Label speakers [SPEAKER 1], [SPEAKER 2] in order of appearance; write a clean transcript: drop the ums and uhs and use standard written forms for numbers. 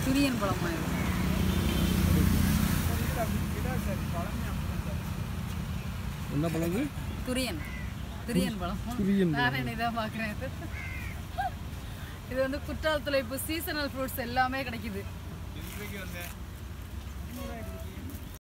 [SPEAKER 1] துரியன் பழமா இது?
[SPEAKER 2] என்ன பழம் இது?
[SPEAKER 1] துரியன் பழம். நான் இதான் பார்க்குறேன். இது வந்து குற்றாலத்தில் இப்போ சீசனல் ஃப்ரூட்ஸ் எல்லாமே கிடைக்குது.